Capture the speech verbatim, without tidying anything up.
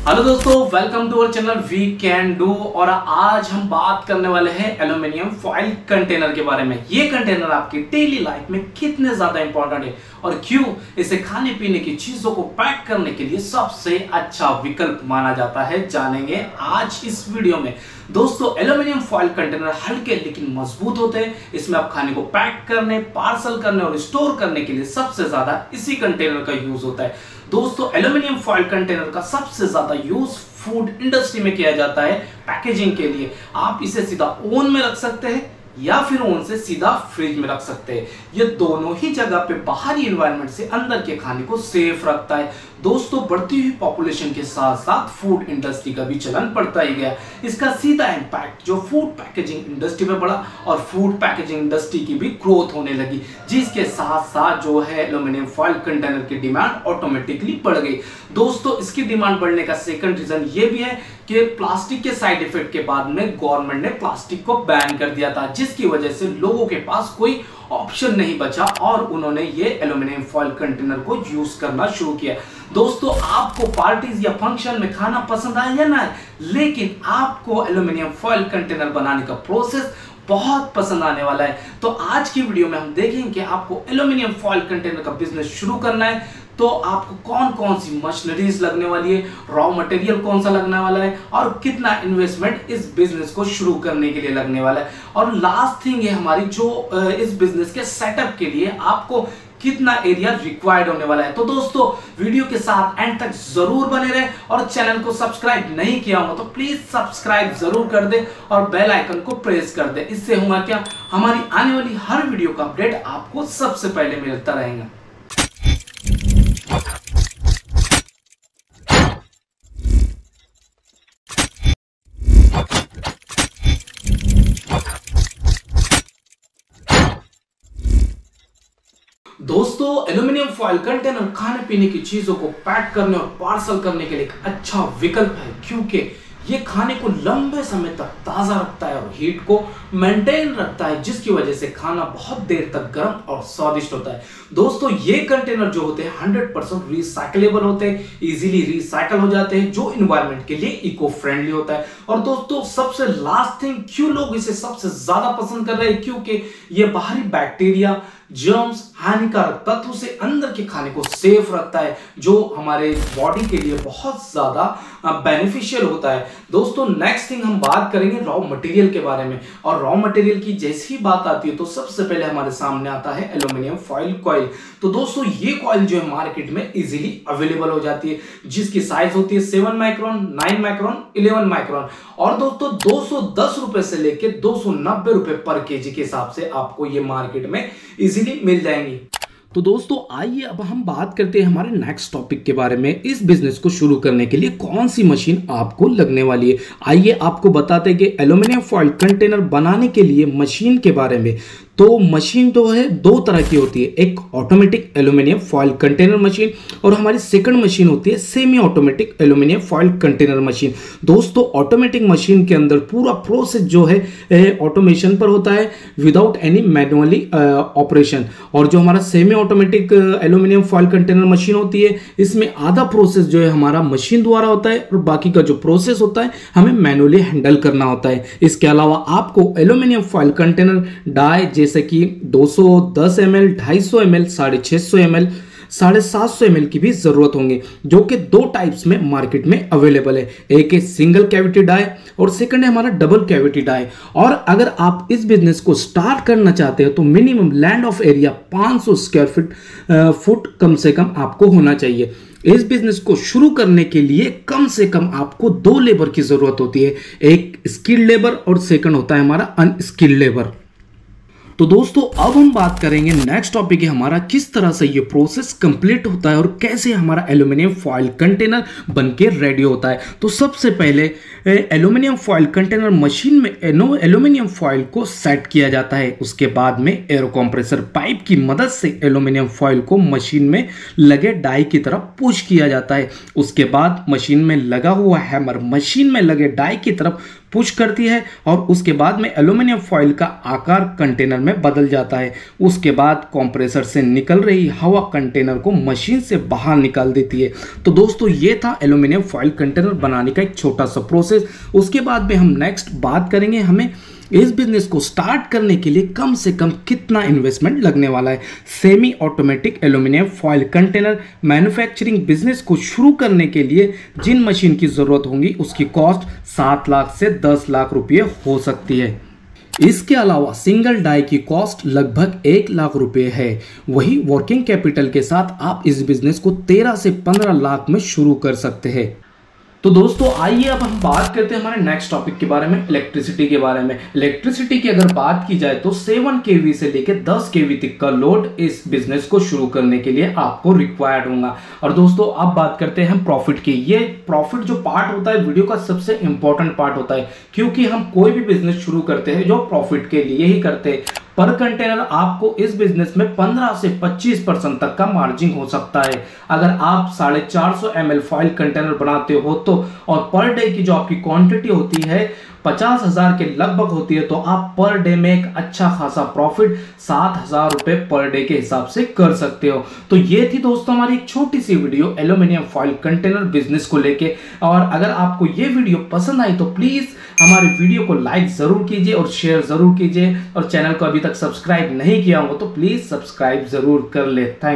Hello दोस्तों, welcome to our channel we can do. और आज हम बात करने वाले हैं एल्यूमिनियम फॉइल कंटेनर के बारे में। ये कंटेनर आपकी डेली लाइफ में कितने ज्यादा इंपॉर्टेंट है और क्यों इसे खाने पीने की चीजों को पैक करने के लिए सबसे अच्छा विकल्प माना जाता है, जानेंगे आज इस वीडियो में। दोस्तों, एल्यूमिनियम फॉइल कंटेनर हल्के लेकिन मजबूत होते हैं। इसमें आप खाने को पैक करने, पार्सल करने और स्टोर करने के लिए सबसे ज्यादा इसी कंटेनर का यूज होता है। दोस्तों, एल्यूमिनियम फॉइल कंटेनर का सबसे ज्यादा यूज फूड इंडस्ट्री में किया जाता है पैकेजिंग के लिए। आप इसे सीधा ओवन में रख सकते हैं या फिर ओवन से सीधा फ्रिज में रख सकते हैं। ये दोनों ही जगह पे बाहरी एनवायरनमेंट से अंदर के खाने को सेफ रखता है। दोस्तों, बढ़ती हुई पॉपुलेशन के साथ साथ फूड इंडस्ट्री का भी चलन बढ़ता ही गया। इसका सीधा इंपैक्ट जो फूड पैकेजिंग इंडस्ट्री में बढ़ा और फूड पैकेजिंग इंडस्ट्री की भी ग्रोथ होने लगी, जिसके साथ साथ जो है एल्यूमिनियम फॉइल कंटेनर की डिमांड ऑटोमेटिकली बढ़ गई। दोस्तों, इसकी डिमांड बढ़ने का सेकंड रीजन ये भी है कि प्लास्टिक के साइड इफेक्ट के बाद में गवर्नमेंट ने प्लास्टिक को बैन कर दिया था, जिसकी वजह से लोगों के पास कोई ऑप्शन नहीं बचा और उन्होंने ये एल्यूमिनियम फॉइल कंटेनर को यूज करना शुरू किया। दोस्तों, आपको पार्टीज या फंक्शन में खाना पसंद आए या ना आए, लेकिन आपको एल्यूमिनियम फॉइल कंटेनर बनाने का प्रोसेस बहुत पसंद आने वाला है। तो आज की वीडियो में हम देखेंगे कि आपको एल्यूमिनियम फॉइल कंटेनर का बिजनेस शुरू करना है तो आपको कौन कौन सी मशीनरीज लगने वाली है, रॉ मटेरियल कौन सा लगने वाला है और कितना इन्वेस्टमेंट इस बिजनेस को शुरू करने के लिए लगने वाला है। और लास्ट थिंग है हमारी जो इस बिजनेस के सेटअप के लिए आपको कितना एरिया रिक्वायर्ड होने वाला है। तो दोस्तों, वीडियो के साथ एंड तक जरूर बने रहे और चैनल को सब्सक्राइब नहीं किया हो तो प्लीज सब्सक्राइब जरूर कर दे और बेल आइकन को प्रेस कर दे। इससे होगा क्या, हमारी आने वाली हर वीडियो का अपडेट आपको सबसे पहले मिलता रहेगा। दोस्तों, एल्यूमिनियम फॉइल कंटेनर खाने पीने की चीजों को पैक करने और पार्सल करने के लिए एक अच्छा विकल्प है, क्योंकि ये खाने को लंबे समय तक ताजा रखता है और हीट को मेंटेन रखता है, जिसकी वजह से खाना बहुत देर तक गर्म और स्वादिष्ट होता है। दोस्तों, ये कंटेनर जो होते हैं हंड्रेड परसेंट रिसाइकलेबल होते हैं, इजीली रिसाइकल हो जाते हैं, जो इन्वायरमेंट के लिए इको फ्रेंडली होता है। और दोस्तों, सबसे लास्ट थिंग, क्यों लोग इसे सबसे ज्यादा पसंद कर रहे हैं, क्योंकि ये बाहरी बैक्टीरिया, जर्म्स, हानिकारक तत्व से अंदर के खाने को सेफ रखता है, जो हमारे बॉडी के लिए बहुत ज्यादा बेनिफिशियल होता है। दोस्तों, नेक्स्ट थिंग हम बात करेंगे रॉ मटेरियल के बारे में। और रॉ मटेरियल की जैसी बात आती है तो सबसे पहले हमारे सामने आता है एल्यूमिनियम फॉइल कॉइल। तो दोस्तों, ये कॉइल जो है मार्केट में इजीली अवेलेबल हो जाती है, जिसकी साइज होती है seven micron, nine micron, eleven micron. और दोस्तों, दो सौ दस रुपए से लेकर दो सौ नब्बे रुपए पर केजी के हिसाब से आपको ये मार्केट में इजीली मिल जाएंगी। तो दोस्तों, आइए अब हम बात करते हैं हमारे नेक्स्ट टॉपिक के बारे में। इस बिजनेस को शुरू करने के लिए कौन सी मशीन आपको लगने वाली है, आइए आपको बताते हैं कि एल्यूमिनियम फॉइल कंटेनर बनाने के लिए मशीन के बारे में। तो मशीन जो है दो तरह की होती है, एक automatic aluminium foil container machine और हमारी सेकंड मशीन होती है semi automatic aluminium foil container machine. दोस्तों, ऑटोमेटिक मशीन के अंदर पूरा प्रोसेस जो है ऑटोमेशन पर होता है विदाउट एनी मैनुअली ऑपरेशन। और जो हमारा semi automatic aluminium foil container machine होती है, इसमें आधा प्रोसेस जो है हमारा मशीन द्वारा होता है और बाकी का जो प्रोसेस होता है हमें मैनुअली हैंडल करना होता है। इसके अलावा आपको एल्यूमिनियम फॉइल कंटेनर डाई जैसे कि दो सौ दस एम एल, ढाई सौ एम एल, साढ़े छह सौ एम एल, साढ़े सात सौ एम एल की भी जरूरत होंगे, जो कि दो टाइप्स में मार्केट में अवेलेबल है। एक है सिंगल कैविटी डाई और सेकंड है हमारा डबल कैविटी डाई। और अगर आप इस बिजनेस को स्टार्ट करना चाहते हैं तो मिनिमम लैंड ऑफ एरिया पाँच सौ स्क्वायर फीट फुट कम से कम आपको होना चाहिए। इस बिजनेस को शुरू करने के लिए कम से कम आपको दो लेबर की जरूरत होती है, एक स्किल्ड लेबर और सेकंड होता है हमारा अनस्किल्ड लेबर। तो दोस्तों, अब हम बात करेंगे नेक्स्ट टॉपिक है हमारा किस तरह से ये प्रोसेस कंप्लीट होता है और कैसे हमारा एल्यूमिनियम फॉइल कंटेनर बनके रेडी होता है। तो सबसे पहले एल्यूमिनियम फॉइल कंटेनर मशीन में एल्यूमिनियम फॉइल को सेट किया जाता है। उसके बाद में एयर कंप्रेसर पाइप की मदद से एल्यूमिनियम फॉइल को मशीन में लगे डाई की तरफ पुश किया जाता है। उसके बाद मशीन में लगा हुआ हैमर मशीन में लगे डाई की तरफ पुश करती है और उसके बाद में एल्यूमिनियम फॉइल का आकार कंटेनर में बदल जाता है। उसके बाद कंप्रेसर से निकल रही हवा कंटेनर को मशीन से बाहर निकाल देती है। तो दोस्तों ये था एल्यूमिनियम फॉइल कंटेनर बनाने का एक छोटा सा प्रोसेस। उसके बाद में हम नेक्स्ट बात करेंगे हमें इस बिजनेस को स्टार्ट करने के लिए कम से कम कितना इन्वेस्टमेंट लगने वाला है। Semi automatic aluminium foil container manufacturing business को शुरू करने के लिए जिन मशीन की जरूरत होगी उसकी कॉस्ट सात लाख से दस लाख रुपए हो सकती है। इसके अलावा सिंगल डाई की कॉस्ट लगभग एक लाख रुपए है। वही वर्किंग कैपिटल के साथ आप इस बिजनेस को तेरह से पंद्रह लाख में शुरू कर सकते हैं। तो दोस्तों आइए अब हम बात करते हैं हमारे नेक्स्ट टॉपिक के बारे में, इलेक्ट्रिसिटी के बारे में। इलेक्ट्रिसिटी की अगर बात की जाए तो सेवन केवी से लेकर दस केवी तक का लोड इस बिजनेस को शुरू करने के लिए आपको रिक्वायर्ड होगा। और दोस्तों अब बात करते हैं हम प्रॉफिट की। ये प्रॉफिट जो पार्ट होता है वीडियो का सबसे इंपॉर्टेंट पार्ट होता है, क्योंकि हम कोई भी बिजनेस शुरू करते हैं जो प्रॉफिट के लिए ही करते हैं। पर कंटेनर आपको इस बिजनेस में पंद्रह से पच्चीस परसेंट तक का मार्जिन हो सकता है। अगर आप साढ़े चार सौ एम एल फॉइल कंटेनर बनाते हो तो और पर डे की जो आपकी क्वांटिटी होती है पचास हजार के लगभग होती है, तो आप पर डे में एक अच्छा खासा प्रॉफिट सात हजार रुपए पर डे के हिसाब से कर सकते हो। तो ये थी दोस्तों हमारी एक छोटी सी video aluminium foil container business को लेके। और अगर आपको ये वीडियो पसंद आई तो प्लीज हमारे वीडियो को लाइक जरूर कीजिए और शेयर जरूर कीजिए, और चैनल को अभी तक सब्सक्राइब नहीं किया होगा तो प्लीज सब्सक्राइब जरूर कर ले। थैंक